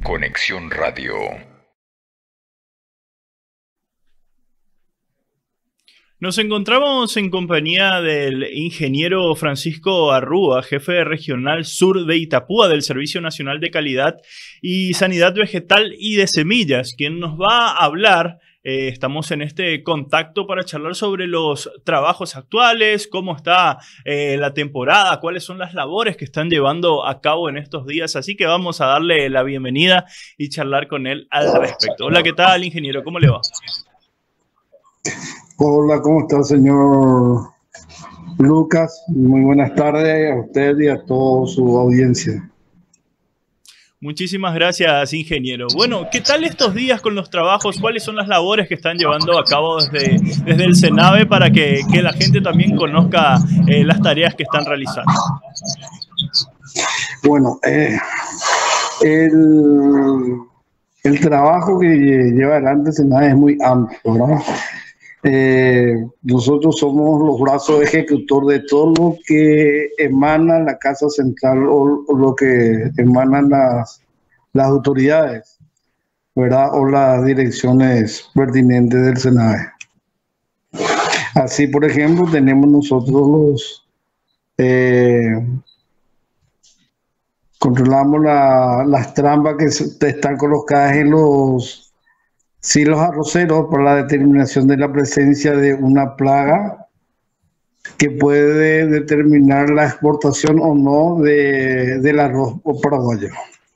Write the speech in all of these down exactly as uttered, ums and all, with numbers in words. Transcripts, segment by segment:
Conexión Radio. Nos encontramos en compañía del ingeniero Francisco Arrúa, jefe regional sur de Itapúa del Servicio Nacional de Calidad y Sanidad Vegetal y de Semillas, quien nos va a hablar. Eh, estamos en este contacto para charlar sobre los trabajos actuales, cómo está eh, la temporada, cuáles son las labores que están llevando a cabo en estos días. Así que vamos a darle la bienvenida y charlar con él al respecto. Hola, ¿qué tal, ingeniero? ¿Cómo le va? Hola, ¿cómo está, señor Lucas? Muy buenas tardes a usted y a toda su audiencia. Muchísimas gracias, ingeniero. Bueno, ¿qué tal estos días con los trabajos? ¿Cuáles son las labores que están llevando a cabo desde, desde el SENAVE para que, que la gente también conozca eh, las tareas que están realizando? Bueno, eh, el, el trabajo que lleva adelante el SENAVE es muy amplio, ¿verdad? Eh, nosotros somos los brazos ejecutor de todo lo que emana la Casa Central o, o lo que emanan las, las autoridades, ¿verdad? O las direcciones pertinentes del SENAVE. Así, por ejemplo, tenemos nosotros los... Eh, controlamos la, las trampas que están colocadas en los... Sí, los arroceros para la determinación de la presencia de una plaga que puede determinar la exportación o no de, del arroz paraguayo.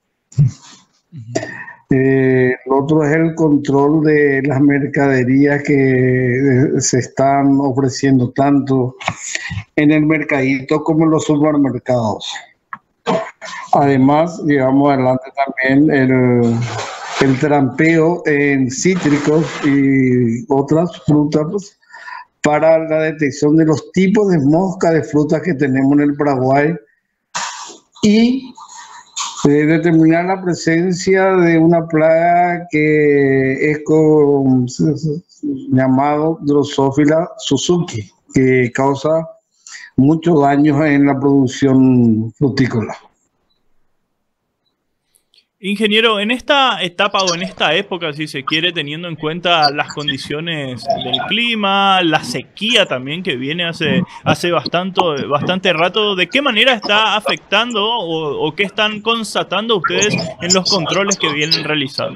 Uh-huh. eh, lo otro es el control de las mercaderías que se están ofreciendo tanto en el mercadito como en los supermercados. Además, llevamos adelante también el... el trampeo en cítricos y otras frutas para la detección de los tipos de mosca de frutas que tenemos en el Paraguay y de determinar la presencia de una plaga que es con, llamado Drosophila Suzuki, que causa muchos daños en la producción frutícola. Ingeniero, en esta etapa o en esta época, si se quiere, teniendo en cuenta las condiciones del clima, la sequía también que viene hace, hace bastante, bastante rato, ¿de qué manera está afectando o, o qué están constatando ustedes en los controles que vienen realizando?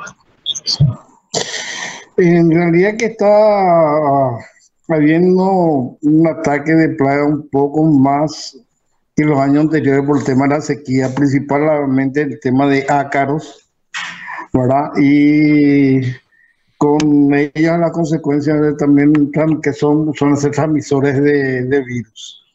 En realidad que está habiendo un ataque de plaga un poco más que los años anteriores por el tema de la sequía, principalmente el tema de ácaros, ¿verdad? Y con ellas las consecuencias de también que son, son ser transmisores de, de virus.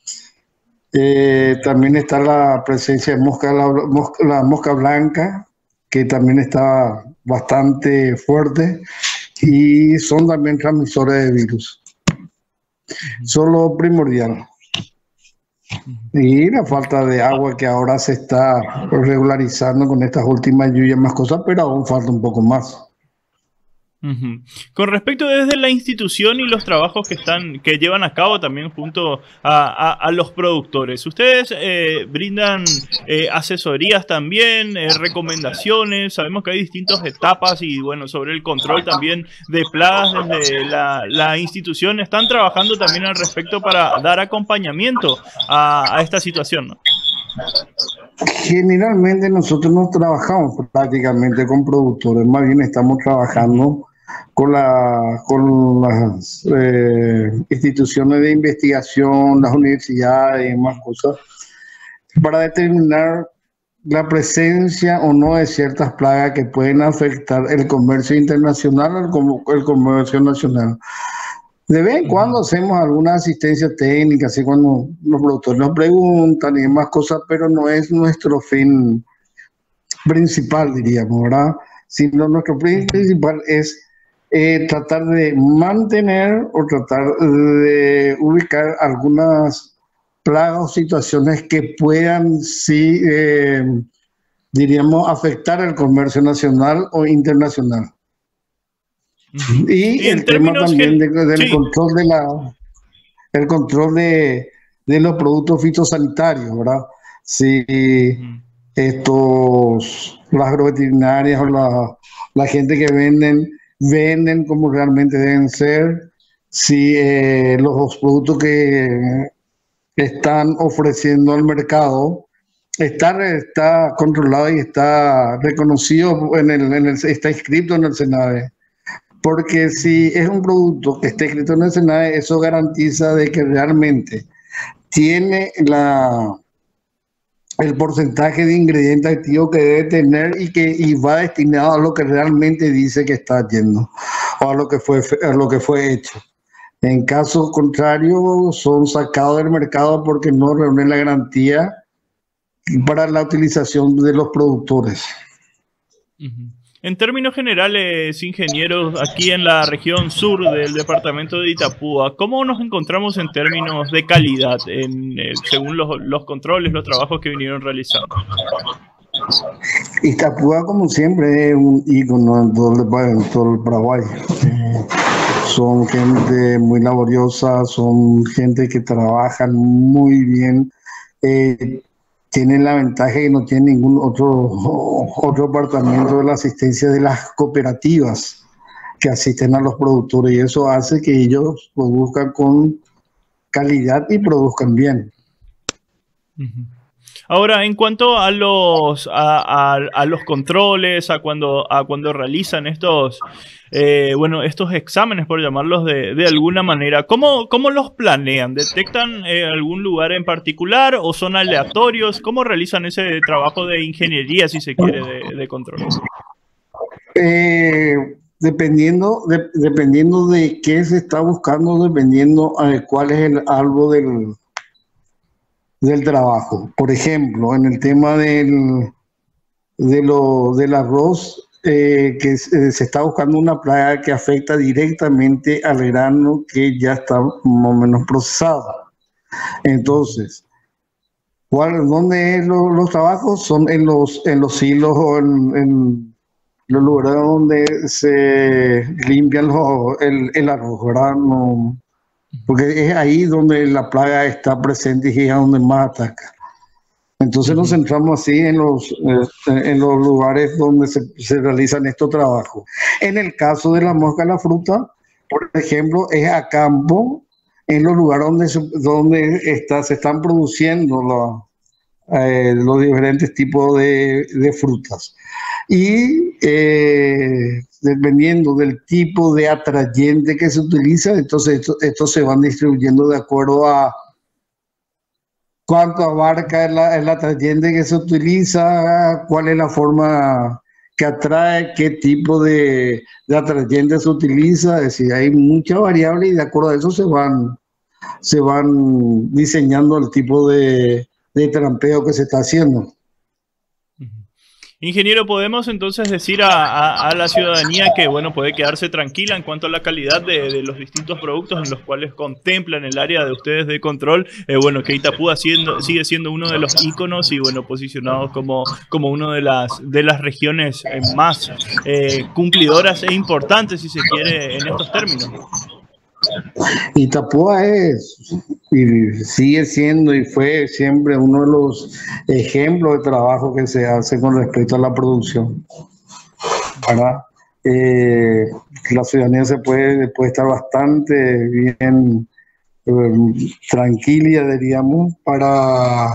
Eh, también está la presencia de mosca, la, mosca, la mosca blanca, que también está bastante fuerte, y son también transmisores de virus. Solo primordial. Y la falta de agua que ahora se está regularizando con estas últimas lluvias, más cosas, pero aún falta un poco más. Uh-huh. Con respecto desde la institución y los trabajos que están que llevan a cabo también junto a, a, a los productores, ustedes eh, brindan eh, asesorías también, eh, recomendaciones. Sabemos que hay distintas etapas y bueno, sobre el control también de plagas desde la, la institución están trabajando también al respecto para dar acompañamiento a, a esta situación, ¿no? Generalmente nosotros no trabajamos prácticamente con productores, más bien estamos trabajando con, la, con las eh, instituciones de investigación, las universidades y más cosas, para determinar la presencia o no de ciertas plagas que pueden afectar el comercio internacional o el comercio nacional. De vez en cuando hacemos alguna asistencia técnica, así cuando los productores nos preguntan y demás cosas, pero no es nuestro fin principal, diríamos, ¿verdad? Sino nuestro fin principal es eh, tratar de mantener o tratar de ubicar algunas plagas o situaciones que puedan, sí, eh, diríamos, afectar el comercio nacional o internacional. Uh-huh. Y, y el tema también de, del sí. control de la el control de, de los productos fitosanitarios, ¿verdad? Si uh-huh. estos, las agroveterinarias o la, la gente que venden, venden como realmente deben ser, si eh, los productos que están ofreciendo al mercado está, está controlado y está reconocido, en el, en el, está inscrito en el SENAVE. Porque si es un producto que está escrito en el SENAVE, eso garantiza de que realmente tiene la, el porcentaje de ingrediente activo que debe tener y que y va destinado a lo que realmente dice que está yendo o a lo que fue, a lo que fue hecho. En caso contrario, son sacados del mercado porque no reúnen la garantía para la utilización de los productores. Uh-huh. En términos generales, ingenieros, aquí en la región sur del departamento de Itapúa, ¿cómo nos encontramos en términos de calidad, en, eh, según los, los controles, los trabajos que vinieron realizando? Itapúa, como siempre, es un ícono en todo el, en todo el Paraguay. Eh, son gente muy laboriosa, son gente que trabajan muy bien. Eh, tienen la ventaja que no tiene ningún otro, otro departamento de la asistencia de las cooperativas que asisten a los productores, y eso hace que ellos produzcan con calidad y produzcan bien. Uh-huh. Ahora, en cuanto a los, a, a, a los controles, a cuando, a cuando realizan estos, eh, bueno, estos exámenes, por llamarlos de, de alguna manera, ¿cómo, cómo los planean? ¿Detectan eh, algún lugar en particular o son aleatorios? ¿Cómo realizan ese trabajo de ingeniería, si se quiere, de, de control? Eh, dependiendo, de, dependiendo de qué se está buscando, dependiendo de cuál es el algo del... del trabajo. Por ejemplo, en el tema del, de lo, del arroz, eh, que se, se está buscando una plaga que afecta directamente al grano que ya está más o menos procesado. Entonces, ¿cuál, ¿dónde es lo, los trabajos? Son en los, en los silos o en, en los lugares donde se limpia el, el arroz, ¿verdad? No, porque es ahí donde la plaga está presente y es donde más ataca. Entonces nos centramos así en los, en los lugares donde se, se realizan estos trabajos. En el caso de la mosca de la fruta, por ejemplo, es a campo, en los lugares donde, se, donde está, se están produciendo los, eh, los diferentes tipos de, de frutas. Y eh, dependiendo del tipo de atrayente que se utiliza, entonces estos esto se van distribuyendo de acuerdo a cuánto abarca el, el atrayente que se utiliza, cuál es la forma que atrae, qué tipo de, de atrayente se utiliza. Es decir, hay muchas variables y de acuerdo a eso se van, se van diseñando el tipo de, de trampeo que se está haciendo. Ingeniero, ¿podemos entonces decir a, a, a la ciudadanía que, bueno, puede quedarse tranquila en cuanto a la calidad de, de los distintos productos en los cuales contemplan el área de ustedes de control? Eh, bueno, que Itapúa siendo, sigue siendo uno de los íconos y, bueno, posicionados como, como una de las, de las regiones eh, más eh, cumplidoras e importantes, si se quiere, en estos términos. Itapúa es y sigue siendo y fue siempre uno de los ejemplos de trabajo que se hace con respecto a la producción, ¿verdad? Eh, la ciudadanía se puede, puede estar bastante bien eh, tranquila, diríamos, para,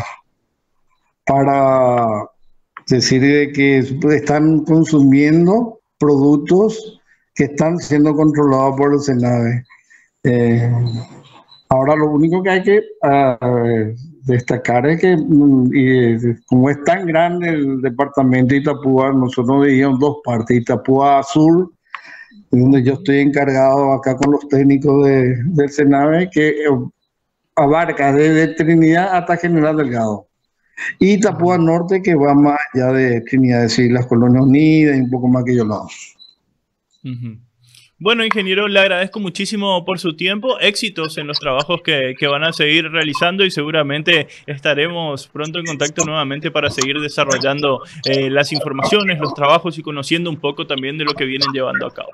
para decir que están consumiendo productos que están siendo controlados por el SENAVE. Eh, ahora lo único que hay que uh, destacar es que y, como es tan grande el departamento de Itapúa, nosotros veíamos dos partes: Itapúa Sur, donde yo estoy encargado acá con los técnicos de, del SENAVE, que abarca desde Trinidad hasta General Delgado, y Itapúa Norte, que va más allá de Trinidad, es decir, las Colonias Unidas y un poco más que yo lado. Uh-huh. Bueno, ingeniero, le agradezco muchísimo por su tiempo, éxitos en los trabajos que, que van a seguir realizando y seguramente estaremos pronto en contacto nuevamente para seguir desarrollando eh, las informaciones, los trabajos y conociendo un poco también de lo que vienen llevando a cabo.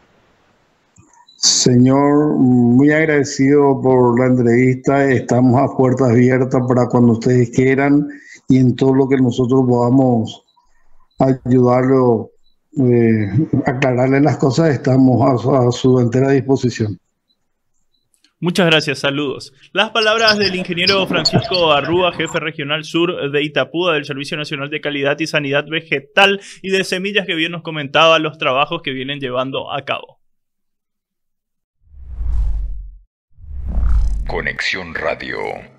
Señor, muy agradecido por la entrevista, estamos a puertas abiertas para cuando ustedes quieran y en todo lo que nosotros podamos ayudarlo, eh, aclararle las cosas, estamos a su, a su entera disposición. Muchas gracias, saludos. Las palabras del ingeniero Francisco Arrúa, jefe regional sur de Itapúa del Servicio Nacional de Calidad y Sanidad Vegetal y de Semillas, que bien nos comentaba los trabajos que vienen llevando a cabo. Conexión Radio.